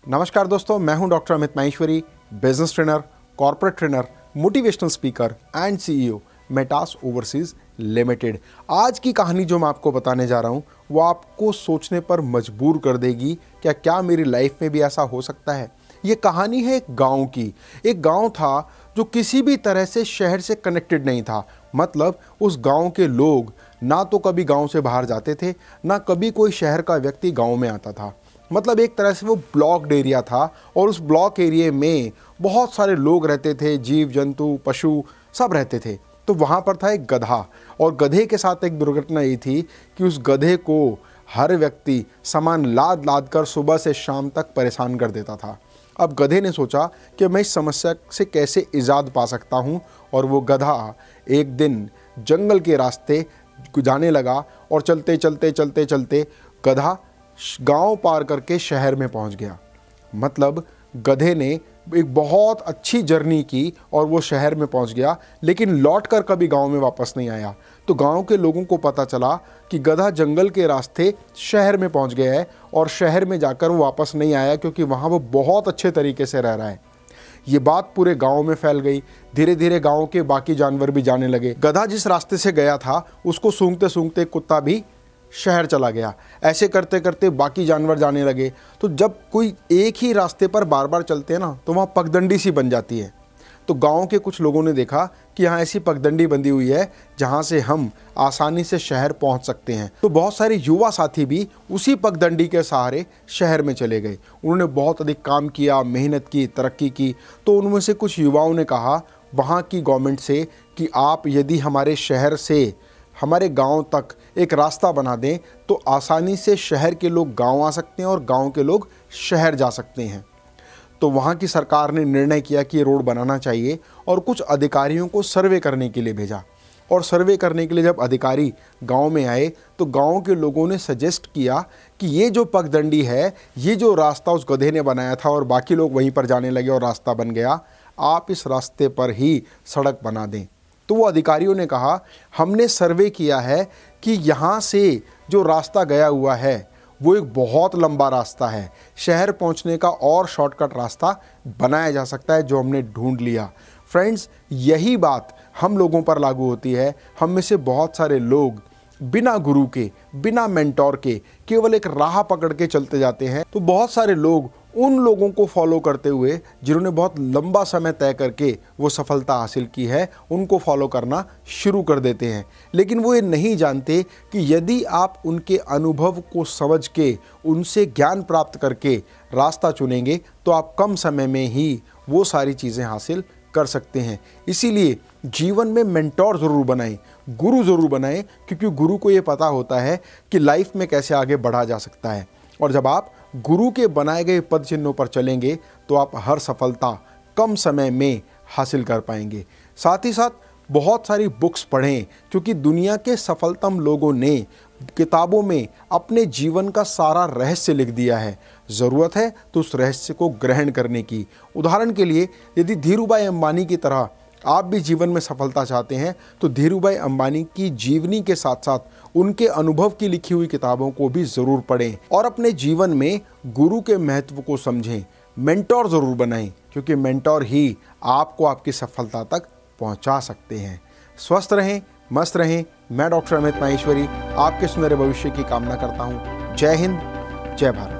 नमस्कार दोस्तों, मैं हूं doctor Amit Maheshwari, business trainer, corporate trainer, motivational speaker and CEO Metas overseas limited. आज की कहानी जो मैं आपको बताने जा रहा हूं वो आपको सोचने पर मजबूर कर देगी। क्या मेरी लाइफ में भी ऐसा हो सकता है। ये कहानी है एक गांव की। एक गांव था जो किसी भी तरह से शहर से कनेक्टेड नहीं था। मतलब उस गांव के लोग ना तो कभी गांव से बाहर जाते थे, ना कभी कोई शहर का व्यक्ति गांव में आता था। मतलब एक तरह से वो ब्लॉक्ड एरिया था और उस ब्लॉक एरिया में बहुत सारे लोग रहते थे, जीव जंतु पशु सब रहते थे। तो वहाँ पर था एक गधा, और गधे के साथ एक दुर्घटना ये थी कि उस गधे को हर व्यक्ति सामान लाद लाद कर सुबह से शाम तक परेशान कर देता था। अब गधे ने सोचा कि मैं इस समस्या से कैसे इजाद पा सकता हूँ, और वो गधा एक दिन जंगल के रास्ते जाने लगा और चलते चलते चलते चलते गधा गांव पार करके शहर में पहुंच गया। मतलब गधे ने एक बहुत अच्छी जर्नी की और वो शहर में पहुंच गया, लेकिन लौटकर कभी गांव में वापस नहीं आया। तो गांव के लोगों को पता चला कि गधा जंगल के रास्ते शहर में पहुंच गया है और शहर में जाकर वो वापस नहीं आया, क्योंकि वहाँ वो बहुत अच्छे तरीके से रह रहा है। ये बात पूरे गांव में फैल गई। धीरे धीरे गांव के बाकी जानवर भी जाने लगे। गधा जिस रास्ते से गया था उसको सूंघते सूंघते कुत्ता भी शहर चला गया। ऐसे करते करते बाकी जानवर जाने लगे। तो जब कोई एक ही रास्ते पर बार बार चलते हैं ना, तो वहाँ पगडंडी सी बन जाती है। तो गांव के कुछ लोगों ने देखा कि यहाँ ऐसी पगडंडी बंधी हुई है जहाँ से हम आसानी से शहर पहुँच सकते हैं। तो बहुत सारे युवा साथी भी उसी पगडंडी के सहारे शहर में चले गए। उन्होंने बहुत अधिक काम किया, मेहनत की, तरक्की की। तो उनमें से कुछ युवाओं ने कहा वहाँ की गवर्नमेंट से कि आप यदि हमारे शहर से हमारे गांव तक एक रास्ता बना दें तो आसानी से शहर के लोग गांव आ सकते हैं और गांव के लोग शहर जा सकते हैं। तो वहाँ की सरकार ने निर्णय किया कि ये रोड बनाना चाहिए और कुछ अधिकारियों को सर्वे करने के लिए भेजा। और सर्वे करने के लिए जब अधिकारी गांव में आए तो गांव के लोगों ने सजेस्ट किया कि ये जो पगडंडी है, ये जो रास्ता उस गधे ने बनाया था और बाकी लोग वहीं पर जाने लगे और रास्ता बन गया, आप इस रास्ते पर ही सड़क बना दें। तो वो अधिकारियों ने कहा हमने सर्वे किया है कि यहाँ से जो रास्ता गया हुआ है वो एक बहुत लंबा रास्ता है। शहर पहुँचने का और शॉर्टकट रास्ता बनाया जा सकता है जो हमने ढूंढ लिया। फ्रेंड्स, यही बात हम लोगों पर लागू होती है। हम में से बहुत सारे लोग बिना गुरु के, बिना मेंटोर के केवल एक राह पकड़ के चलते जाते हैं। तो बहुत सारे लोग उन लोगों को फॉलो करते हुए जिन्होंने बहुत लंबा समय तय करके वो सफलता हासिल की है, उनको फॉलो करना शुरू कर देते हैं। लेकिन वो ये नहीं जानते कि यदि आप उनके अनुभव को समझ के, उनसे ज्ञान प्राप्त करके रास्ता चुनेंगे तो आप कम समय में ही वो सारी चीज़ें हासिल कर सकते हैं। इसीलिए जीवन में मेंटोर ज़रूर बनाएं, गुरु ज़रूर बनाएं, क्योंकि गुरु को ये पता होता है कि लाइफ में कैसे आगे बढ़ा जा सकता है। और जब आप गुरु के बनाए गए पद चिन्हों पर चलेंगे तो आप हर सफलता कम समय में हासिल कर पाएंगे। साथ ही साथ बहुत सारी बुक्स पढ़ें, क्योंकि दुनिया के सफलतम लोगों ने किताबों में अपने जीवन का सारा रहस्य लिख दिया है। ज़रूरत है तो उस रहस्य को ग्रहण करने की। उदाहरण के लिए, यदि धीरूभाई अंबानी की तरह आप भी जीवन में सफलता चाहते हैं तो धीरूभाई अंबानी की जीवनी के साथ साथ उनके अनुभव की लिखी हुई किताबों को भी ज़रूर पढ़ें और अपने जीवन में गुरु के महत्व को समझें। मेंटोर ज़रूर बनाएं, क्योंकि मेंटोर ही आपको आपकी सफलता तक पहुंचा सकते हैं। स्वस्थ रहें, मस्त रहें। मैं डॉक्टर अमित माहेश्वरी आपके सुनहरे भविष्य की कामना करता हूं। जय हिंद, जय भारत।